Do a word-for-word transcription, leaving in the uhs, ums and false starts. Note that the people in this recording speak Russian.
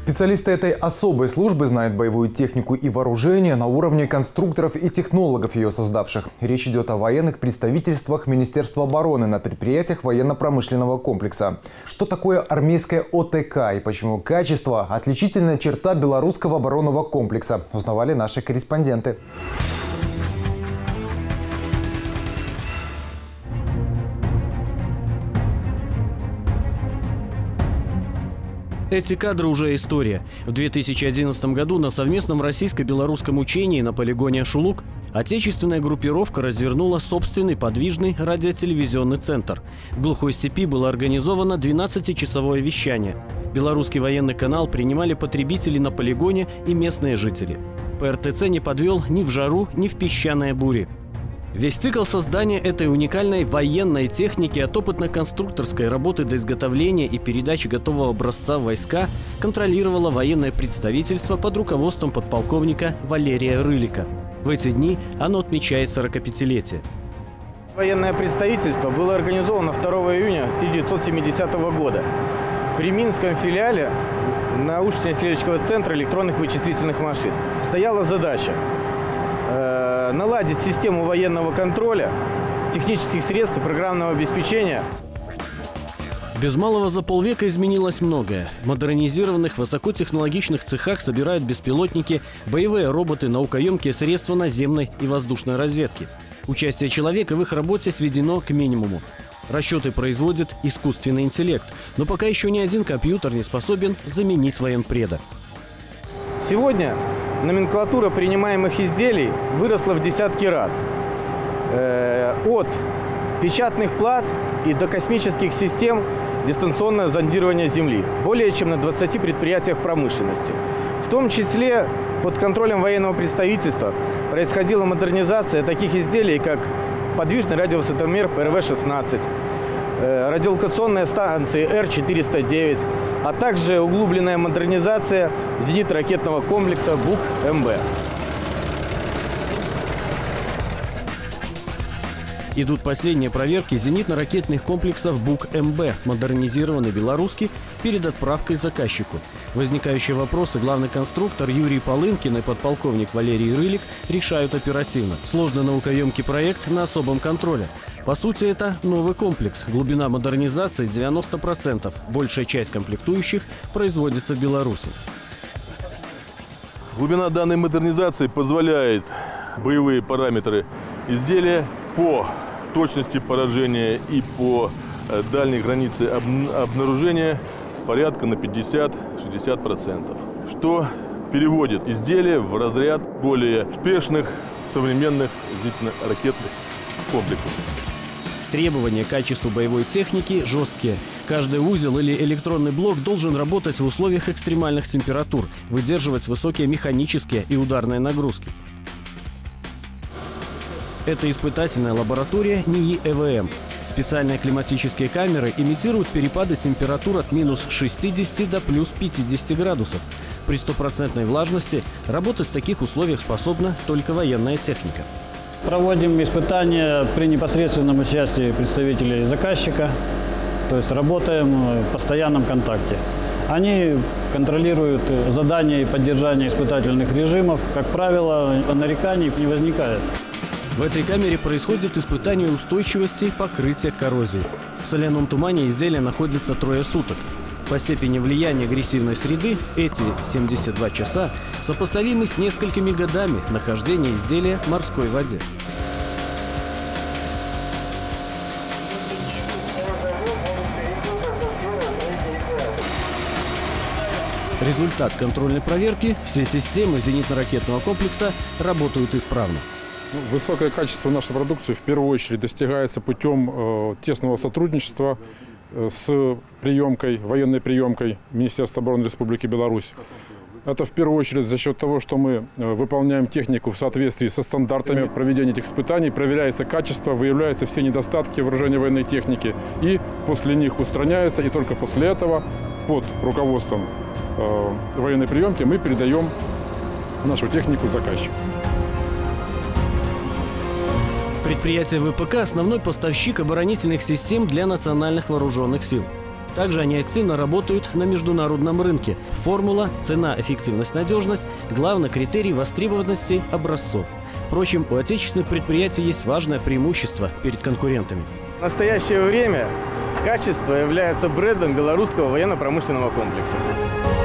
Специалисты этой особой службы знают боевую технику и вооружение на уровне конструкторов и технологов ее создавших. Речь идет о военных представительствах Министерства обороны на предприятиях военно-промышленного комплекса. Что такое армейская ОТК и почему качество – отличительная черта белорусского оборонного комплекса, узнавали наши корреспонденты. Эти кадры уже история. В две тысячи одиннадцатом году на совместном российско-белорусском учении на полигоне Ашулук отечественная группировка развернула собственный подвижный радиотелевизионный центр. В глухой степи было организовано двенадцатичасовое вещание. Белорусский военный канал принимали потребители на полигоне и местные жители. ПРТЦ не подвел ни в жару, ни в песчаные бури. Весь цикл создания этой уникальной военной техники от опытно-конструкторской работы до изготовления и передачи готового образца в войска контролировало военное представительство под руководством подполковника Валерия Рылика. В эти дни оно отмечает сорокапятилетие. Военное представительство было организовано второго июня тысяча девятьсот семидесятого года при Минском филиале научно-исследовательского центра электронных вычислительных машин. Стояла задача наладить систему военного контроля, технических средств и программного обеспечения. Без малого за полвека изменилось многое. В модернизированных высокотехнологичных цехах собирают беспилотники, боевые роботы, наукоемкие средства наземной и воздушной разведки. Участие человека в их работе сведено к минимуму. Расчеты производит искусственный интеллект, но пока еще ни один компьютер не способен заменить военпреда. Сегодня номенклатура принимаемых изделий выросла в десятки раз. Э, от печатных плат и до космических систем дистанционное зондирование Земли. Более чем на двадцати предприятиях промышленности. В том числе под контролем военного представительства происходила модернизация таких изделий, как подвижный радиовысотомер П Р В шестнадцать, э, радиолокационные станции Р четыреста девять, а также углубленная модернизация зенитно-ракетного комплекса БУК М Б. Идут последние проверки зенитно-ракетных комплексов БУК М Б, модернизированный белорусский, перед отправкой заказчику. Возникающие вопросы главный конструктор Юрий Полынкин и подполковник Валерий Рылик решают оперативно. Сложный наукоемкий проект на особом контроле. По сути, это новый комплекс. Глубина модернизации девяносто процентов. Большая часть комплектующих производится в Беларуси. Глубина данной модернизации позволяет боевые параметры изделия по точности поражения и по дальней границе обнаружения порядка на пятьдесят-шестьдесят процентов, что переводит изделие в разряд более успешных современных зенитно-ракетных комплексов. Требования к качеству боевой техники жесткие. Каждый узел или электронный блок должен работать в условиях экстремальных температур, выдерживать высокие механические и ударные нагрузки. Это испытательная лаборатория НИИ Э В М. Специальные климатические камеры имитируют перепады температур от минус шестидесяти до плюс пятидесяти градусов. При стопроцентной влажности работать в таких условиях способна только военная техника. Проводим испытания при непосредственном участии представителей заказчика, то есть работаем в постоянном контакте. Они контролируют задания и поддержание испытательных режимов. Как правило, нареканий не возникает. В этой камере происходит испытание устойчивости покрытия коррозии. В соляном тумане изделие находится трое суток. По степени влияния агрессивной среды эти семьдесят два часа сопоставимы с несколькими годами нахождения изделия в морской воде. Результат контрольной проверки – все системы зенитно-ракетного комплекса работают исправно. Высокое качество нашей продукции в первую очередь достигается путем э, тесного сотрудничества э, с приемкой, военной приемкой Министерства обороны Республики Беларусь. Это в первую очередь за счет того, что мы э, выполняем технику в соответствии со стандартами проведения этих испытаний, проверяется качество, выявляются все недостатки вооружения военной техники и после них устраняется, и только после этого под руководством э, военной приемки мы передаем нашу технику заказчику. Предприятие В П К – основной поставщик оборонительных систем для национальных вооруженных сил. Также они активно работают на международном рынке. Формула цена, эффективность, надежность – главный критерий востребованности образцов. Впрочем, у отечественных предприятий есть важное преимущество перед конкурентами. В настоящее время качество является брендом белорусского военно-промышленного комплекса.